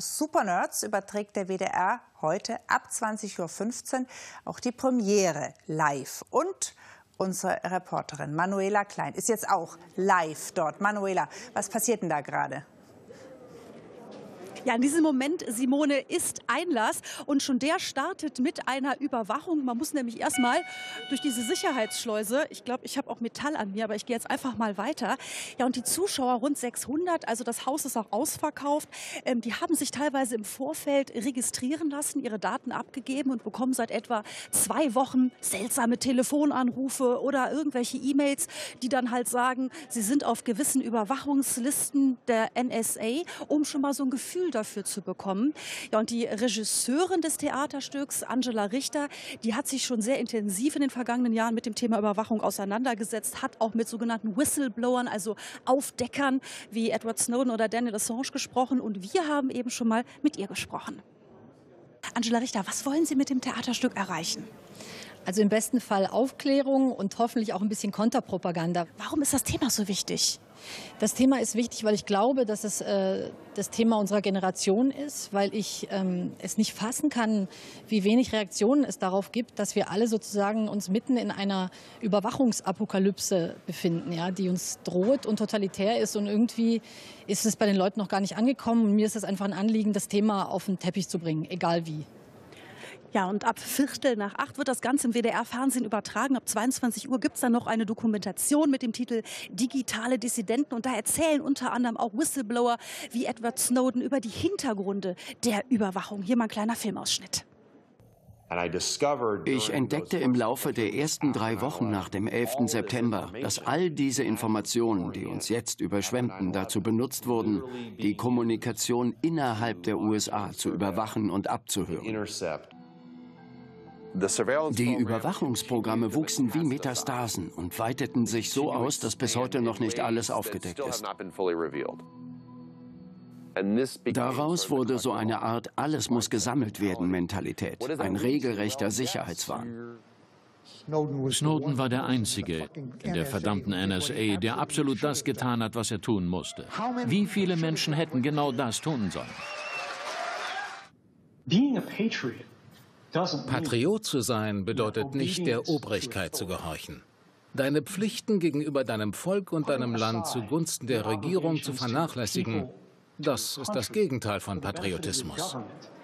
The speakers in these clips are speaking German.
Supernerds überträgt der WDR heute ab 20:15 Uhr auch die Premiere live. Und unsere Reporterin Manuela Klein ist jetzt auch live dort. Manuela, was passiert denn da gerade? Ja, in diesem Moment, Simone, ist Einlass und schon der startet mit einer Überwachung. Man muss nämlich erstmal durch diese Sicherheitsschleuse. Ich glaube, ich habe auch Metall an mir, aber ich gehe jetzt einfach mal weiter. Ja, und die Zuschauer, rund 600, also das Haus ist auch ausverkauft, die haben sich teilweise im Vorfeld registrieren lassen, ihre Daten abgegeben und bekommen seit etwa 2 Wochen seltsame Telefonanrufe oder irgendwelche E-Mails, die dann halt sagen, sie sind auf gewissen Überwachungslisten der NSA, um schon mal so ein Gefühl dafür zu bekommen. Ja, und die Regisseurin des Theaterstücks, Angela Richter, die hat sich schon sehr intensiv in den vergangenen Jahren mit dem Thema Überwachung auseinandergesetzt, hat auch mit sogenannten Whistleblowern, also Aufdeckern wie Edward Snowden oder Daniel Assange gesprochen. Und wir haben eben schon mal mit ihr gesprochen. Angela Richter, was wollen Sie mit dem Theaterstück erreichen? Also im besten Fall Aufklärung und hoffentlich auch ein bisschen Konterpropaganda. Warum ist das Thema so wichtig? Das Thema ist wichtig, weil ich glaube, dass es das Thema unserer Generation ist, weil ich es nicht fassen kann, wie wenig Reaktionen es darauf gibt, dass wir alle sozusagen uns mitten in einer Überwachungsapokalypse befinden, ja, die uns droht und totalitär ist. Und irgendwie ist es bei den Leuten noch gar nicht angekommen. Und mir ist es einfach ein Anliegen, das Thema auf den Teppich zu bringen, egal wie. Ja, und ab 7:15 wird das Ganze im WDR-Fernsehen übertragen. Ab 22 Uhr gibt es dann noch eine Dokumentation mit dem Titel Digitale Dissidenten. Und da erzählen unter anderem auch Whistleblower wie Edward Snowden über die Hintergründe der Überwachung. Hier mal ein kleiner Filmausschnitt. Ich entdeckte im Laufe der ersten 3 Wochen nach dem 11. September, dass all diese Informationen, die uns jetzt überschwemmten, dazu benutzt wurden, die Kommunikation innerhalb der USA zu überwachen und abzuhören. Die Überwachungsprogramme wuchsen wie Metastasen und weiteten sich so aus, dass bis heute noch nicht alles aufgedeckt ist. Daraus wurde so eine Art Alles muss gesammelt werden Mentalität, ein regelrechter Sicherheitswahn. Snowden war der Einzige in der verdammten NSA, der absolut das getan hat, was er tun musste. Wie viele Menschen hätten genau das tun sollen? Patriot zu sein bedeutet nicht, der Obrigkeit zu gehorchen. Deine Pflichten gegenüber deinem Volk und deinem Land zugunsten der Regierung zu vernachlässigen, das ist das Gegenteil von Patriotismus.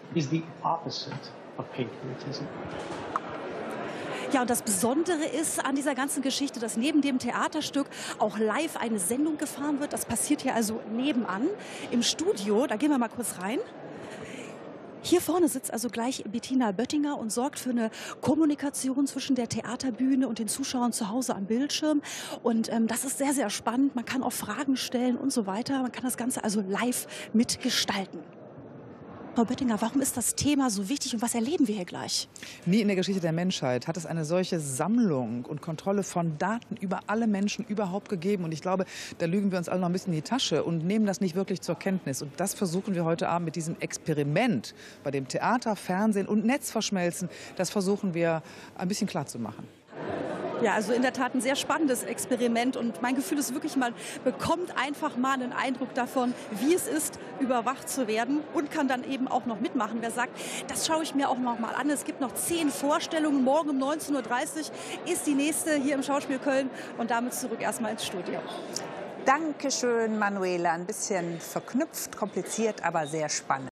Ja, und das Besondere ist an dieser ganzen Geschichte, dass neben dem Theaterstück auch live eine Sendung gefahren wird. Das passiert hier also nebenan im Studio. Da gehen wir mal kurz rein. Hier vorne sitzt also gleich Bettina Böttinger und sorgt für eine Kommunikation zwischen der Theaterbühne und den Zuschauern zu Hause am Bildschirm. Und das ist sehr, sehr spannend. Man kann auch Fragen stellen und so weiter. Man kann das Ganze also live mitgestalten. Frau Böttinger, warum ist das Thema so wichtig und was erleben wir hier gleich? Nie in der Geschichte der Menschheit hat es eine solche Sammlung und Kontrolle von Daten über alle Menschen überhaupt gegeben. Und ich glaube, da lügen wir uns alle noch ein bisschen in die Tasche und nehmen das nicht wirklich zur Kenntnis. Und das versuchen wir heute Abend mit diesem Experiment, bei dem Theater, Fernsehen und Netz verschmelzen, das versuchen wir ein bisschen klar zu machen. Ja, also in der Tat ein sehr spannendes Experiment und mein Gefühl ist wirklich, man bekommt einfach mal einen Eindruck davon, wie es ist, überwacht zu werden und kann dann eben auch noch mitmachen. Wer sagt, das schaue ich mir auch noch mal an. Es gibt noch 10 Vorstellungen. Morgen um 19:30 Uhr ist die nächste hier im Schauspiel Köln und damit zurück erstmal ins Studio. Dankeschön, Manuela. Ein bisschen verknüpft, kompliziert, aber sehr spannend.